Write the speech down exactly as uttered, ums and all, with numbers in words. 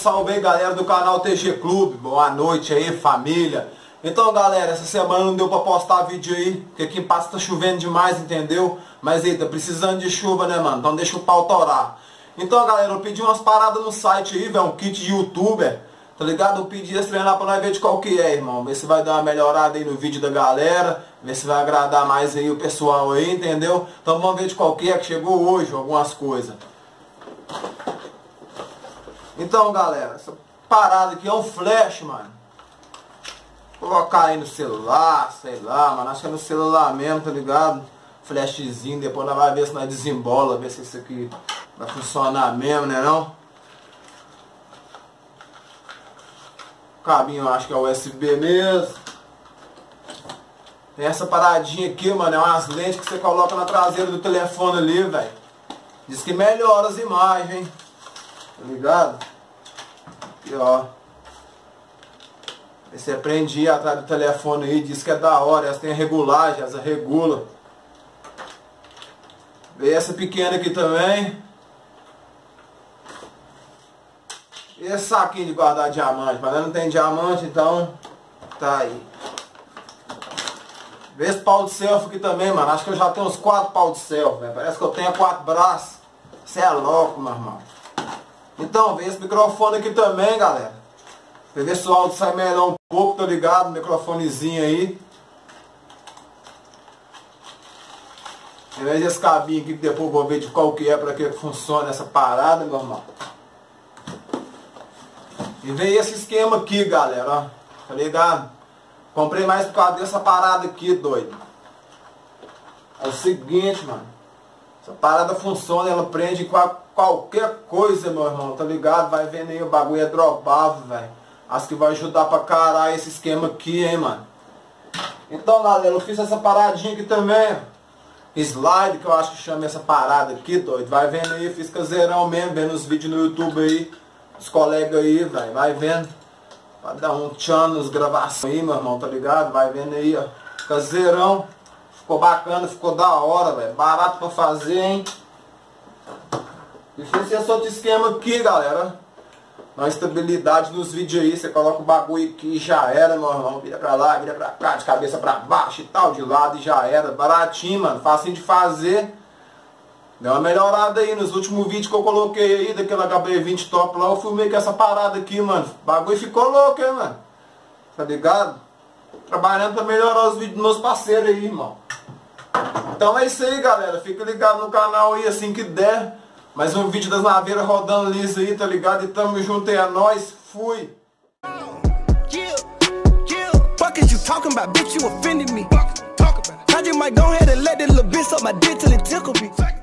salve aí, galera do canal T G Clube. Boa noite aí, família. Então, galera, essa semana não deu pra postar vídeo aí, porque aqui em Patos tá chovendo demais, entendeu? Mas aí, tá precisando de chuva, né, mano? Então deixa o pau torar. Então, galera, eu pedi umas paradas no site aí, velho, um kit de youtuber, tá ligado? Eu pedi esse trem lá pra nós ver de qual que é, irmão. Ver se vai dar uma melhorada aí no vídeo da galera, ver se vai agradar mais aí o pessoal aí, entendeu? Então vamos ver de qual que é, que chegou hoje, algumas coisas. Então, galera, essa parada aqui é um flash, mano. Vou colocar aí no celular, sei lá, mano. Acho que é no celular mesmo, tá ligado? Flashzinho, depois nós vamos ver se nós desembola, ver se isso aqui vai funcionar mesmo, né não? O cabinho eu acho que é U S B mesmo. Tem essa paradinha aqui, mano, é umas lentes que você coloca na traseira do telefone ali, velho. Diz que melhora as imagens, hein? Tá ligado? Aqui, ó. Você prende atrás do telefone aí, diz que é da hora. Essa tem regulagem, essa regula. Vê essa pequena aqui também. E esse saquinho de guardar diamante. Mas não tem diamante, então tá aí. Vê esse pau de selfie aqui também, mano. Acho que eu já tenho uns quatro pau de selfie, velho. Parece que eu tenho quatro braços. Você é louco, meu irmão. Então, vê esse microfone aqui também, galera. Pra ver se o áudio sai melhor um pouco, tá ligado? Microfonezinho aí. Em vez desse cabinho aqui, que depois eu vou ver de qual que é, pra que funciona essa parada, meu irmão. E veio esse esquema aqui, galera, ó. Tá ligado? Comprei mais por causa dessa parada aqui, doido. É o seguinte, mano. Essa parada funciona, ela prende com a qualquer coisa, meu irmão, tá ligado? Vai vendo aí, o bagulho é dropável, velho. Acho que vai ajudar pra caralho esse esquema aqui, hein, mano. Então, galera, eu fiz essa paradinha aqui também. Slide, que eu acho que chama essa parada aqui, doido. Vai vendo aí, fiz caseirão mesmo, vendo os vídeos no YouTube aí. Os colegas aí, velho, vai vendo. Pra dar um tchan nas gravações aí, meu irmão, tá ligado? Vai vendo aí, ó. Caseirão. Ficou bacana, ficou da hora, velho. Barato pra fazer, hein? E fiz esse outro esquema aqui, galera. Na estabilidade dos vídeos aí, você coloca o bagulho aqui e já era, meu irmão. Vira pra lá, vira pra cá, de cabeça pra baixo e tal, de lado e já era. Baratinho, mano. Facinho de fazer. Deu uma melhorada aí nos últimos vídeos que eu coloquei aí, daquele H B vinte top lá. Eu filmei com essa parada aqui, mano. O bagulho ficou louco, hein, mano. Tá ligado? Trabalhando pra melhorar os vídeos dos meus parceiros aí, irmão. Então é isso aí, galera. Fica ligado no canal aí assim que der. Mais um vídeo das naveiras rodando liso aí, tá ligado? E tamo junto aí, é nóis. Fui! Fuck is you talking about, bitch, you offended me. Talk about it. I just might go ahead and let that little bitch suck my dick till it tickle me.